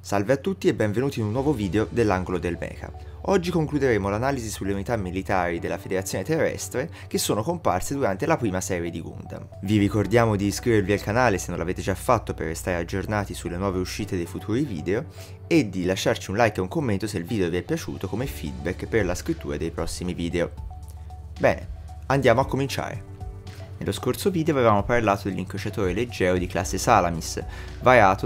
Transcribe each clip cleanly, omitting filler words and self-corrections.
Salve a tutti e benvenuti in un nuovo video dell'Angolo del Mecha. Oggi concluderemo l'analisi sulle unità militari della Federazione Terrestre che sono comparse durante la prima serie di Gundam. Vi ricordiamo di iscrivervi al canale se non l'avete già fatto per restare aggiornati sulle nuove uscite dei futuri video e di lasciarci un like e un commento se il video vi è piaciuto come feedback per la scrittura dei prossimi video. Bene, andiamo a cominciare. Nello scorso video avevamo parlato dell'incrociatore leggero di classe Salamis, variato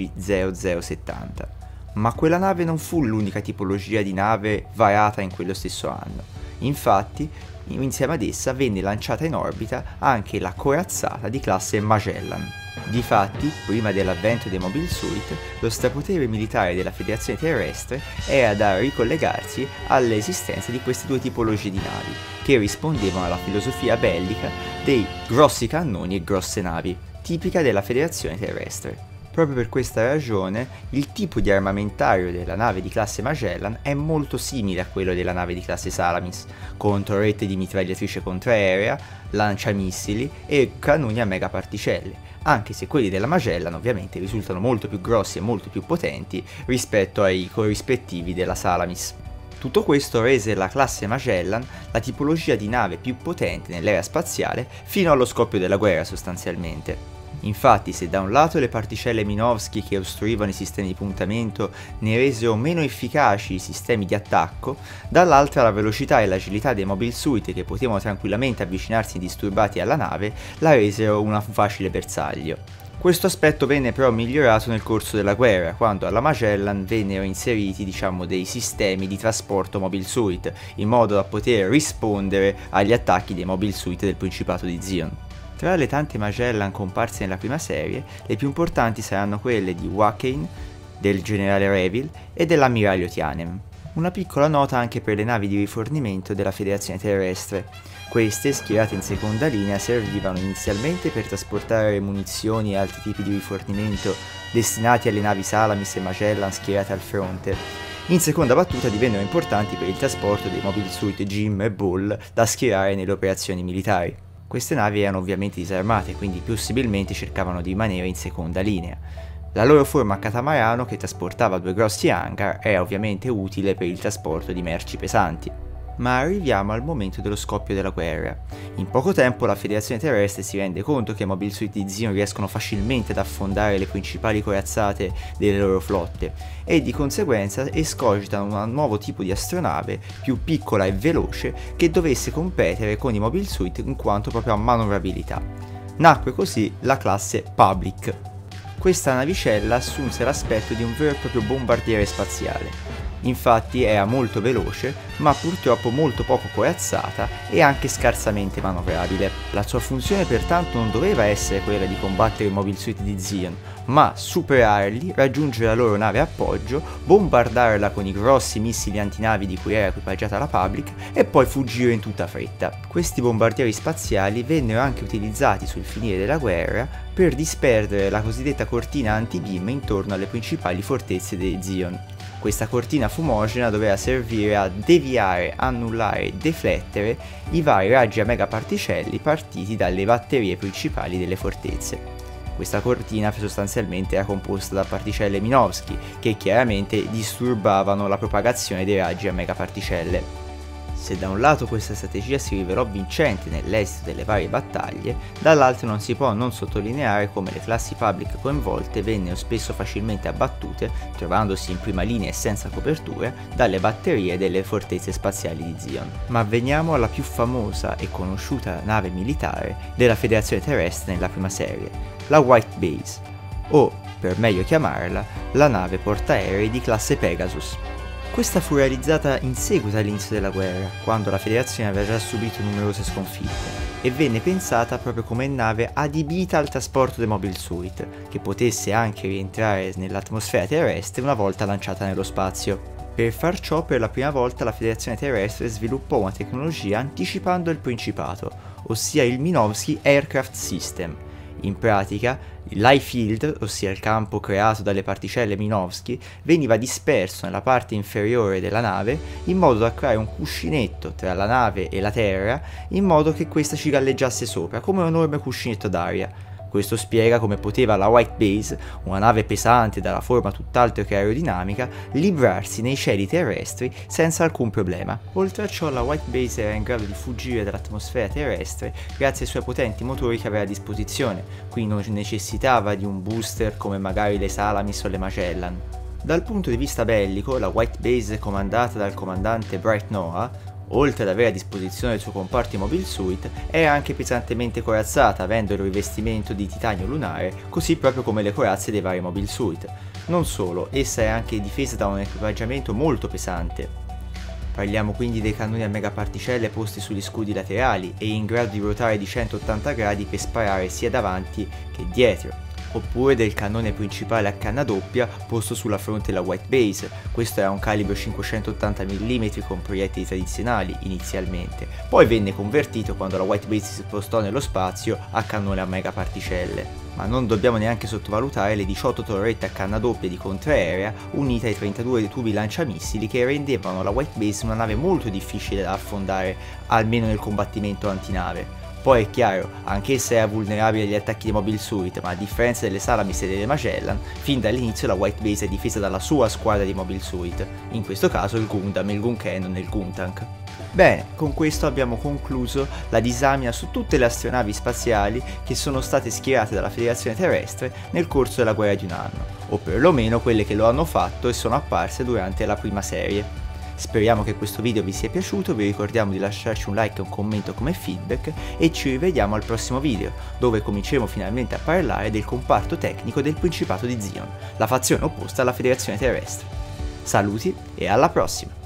nell'UC-0070, ma quella nave non fu l'unica tipologia di nave variata in quello stesso anno. Infatti, insieme ad essa venne lanciata in orbita anche la corazzata di classe Magellan. Difatti, prima dell'avvento dei Mobile Suit, lo strapotere militare della Federazione Terrestre era da ricollegarsi all'esistenza di queste due tipologie di navi, che rispondevano alla filosofia bellica dei grossi cannoni e grosse navi, tipica della Federazione Terrestre. Proprio per questa ragione, il tipo di armamentario della nave di classe Magellan è molto simile a quello della nave di classe Salamis, con torrette di mitragliatrice contraerea, lanciamissili e cannoni a megaparticelle, anche se quelli della Magellan ovviamente risultano molto più grossi e molto più potenti rispetto ai corrispettivi della Salamis. Tutto questo rese la classe Magellan la tipologia di nave più potente nell'era spaziale fino allo scoppio della guerra sostanzialmente. Infatti, se da un lato le particelle Minovsky che ostruivano i sistemi di puntamento ne resero meno efficaci i sistemi di attacco, dall'altra la velocità e l'agilità dei Mobile Suit che potevano tranquillamente avvicinarsi indisturbati alla nave la resero un facile bersaglio. Questo aspetto venne però migliorato nel corso della guerra, quando alla Magellan vennero inseriti dei sistemi di trasporto Mobile Suit, in modo da poter rispondere agli attacchi dei Mobile Suit del Principato di Zion. Tra le tante Magellan comparse nella prima serie, le più importanti saranno quelle di Wakane, del generale Revil e dell'ammiraglio Tianem. Una piccola nota anche per le navi di rifornimento della Federazione Terrestre. Queste, schierate in seconda linea, servivano inizialmente per trasportare munizioni e altri tipi di rifornimento destinati alle navi Salamis e Magellan schierate al fronte. In seconda battuta divennero importanti per il trasporto dei Mobile Suit Jim e Bull da schierare nelle operazioni militari. Queste navi erano ovviamente disarmate, quindi possibilmente cercavano di rimanere in seconda linea. La loro forma a catamarano, che trasportava due grossi hangar, era ovviamente utile per il trasporto di merci pesanti. Ma arriviamo al momento dello scoppio della guerra. In poco tempo la Federazione Terrestre si rende conto che i Mobile Suit di Zion riescono facilmente ad affondare le principali corazzate delle loro flotte e di conseguenza escogitano un nuovo tipo di astronave più piccola e veloce che dovesse competere con i Mobile Suit in quanto proprio a manovrabilità. Nacque così la classe Public. Questa navicella assunse l'aspetto di un vero e proprio bombardiere spaziale. Infatti era molto veloce, ma purtroppo molto poco corazzata e anche scarsamente manovrabile. La sua funzione pertanto non doveva essere quella di combattere i Mobile Suit di Zion, ma superarli, raggiungere la loro nave appoggio, bombardarla con i grossi missili antinavi di cui era equipaggiata la Public e poi fuggire in tutta fretta. Questi bombardieri spaziali vennero anche utilizzati sul finire della guerra per disperdere la cosiddetta cortina anti-beam intorno alle principali fortezze di Zion. Questa cortina fumogena doveva servire a deviare, annullare e deflettere i vari raggi a megaparticelli partiti dalle batterie principali delle fortezze. Questa cortina sostanzialmente era composta da particelle Minovsky, che chiaramente disturbavano la propagazione dei raggi a megaparticelle. Se da un lato questa strategia si rivelò vincente nell'esito delle varie battaglie, dall'altro non si può non sottolineare come le classi Public coinvolte vennero spesso facilmente abbattute, trovandosi in prima linea e senza copertura, dalle batterie delle fortezze spaziali di Zion. Ma veniamo alla più famosa e conosciuta nave militare della Federazione Terrestre nella prima serie, la White Base, o, per meglio chiamarla, la nave portaerei di classe Pegasus. Questa fu realizzata in seguito all'inizio della guerra, quando la Federazione aveva già subito numerose sconfitte, e venne pensata proprio come nave adibita al trasporto dei Mobile Suit, che potesse anche rientrare nell'atmosfera terrestre una volta lanciata nello spazio. Per far ciò, per la prima volta la Federazione Terrestre sviluppò una tecnologia anticipando il Principato, ossia il Minovsky Aircraft System. In pratica, l'I-Field, ossia il campo creato dalle particelle Minovsky, veniva disperso nella parte inferiore della nave in modo da creare un cuscinetto tra la nave e la terra in modo che questa ci galleggiasse sopra, come un enorme cuscinetto d'aria. Questo spiega come poteva la White Base, una nave pesante dalla forma tutt'altro che aerodinamica, librarsi nei cieli terrestri senza alcun problema. Oltre a ciò, la White Base era in grado di fuggire dall'atmosfera terrestre grazie ai suoi potenti motori che aveva a disposizione, quindi non necessitava di un booster come magari le Salamis o le Magellan. Dal punto di vista bellico, la White Base, comandata dal comandante Bright Noah, oltre ad avere a disposizione il suo comparto Mobile Suit, è anche pesantemente corazzata, avendo il rivestimento di titanio lunare, così proprio come le corazze dei vari Mobile Suit. Non solo, essa è anche difesa da un equipaggiamento molto pesante. Parliamo quindi dei cannoni a megaparticelle posti sugli scudi laterali e in grado di ruotare di 180 gradi per sparare sia davanti che dietro. Oppure del cannone principale a canna doppia posto sulla fronte della White Base. Questo era un calibro 580 mm con proiettili tradizionali inizialmente, poi venne convertito quando la White Base si spostò nello spazio a cannone a megaparticelle. Ma non dobbiamo neanche sottovalutare le 18 torrette a canna doppia di contraerea unite ai 32 tubi lanciamissili che rendevano la White Base una nave molto difficile da affondare, almeno nel combattimento antinave. Poi è chiaro, anch'essa era vulnerabile agli attacchi dei Mobile Suit, ma a differenza delle Salamis e delle Magellan, fin dall'inizio la White Base è difesa dalla sua squadra di Mobile Suit, in questo caso il Gundam, il Gun Cannon e il Guntank. Bene, con questo abbiamo concluso la disamina su tutte le astronavi spaziali che sono state schierate dalla Federazione Terrestre nel corso della guerra di un anno, o perlomeno quelle che lo hanno fatto e sono apparse durante la prima serie. Speriamo che questo video vi sia piaciuto, vi ricordiamo di lasciarci un like e un commento come feedback e ci rivediamo al prossimo video, dove cominceremo finalmente a parlare del comparto tecnico del Principato di Zion, la fazione opposta alla Federazione Terrestre. Saluti e alla prossima!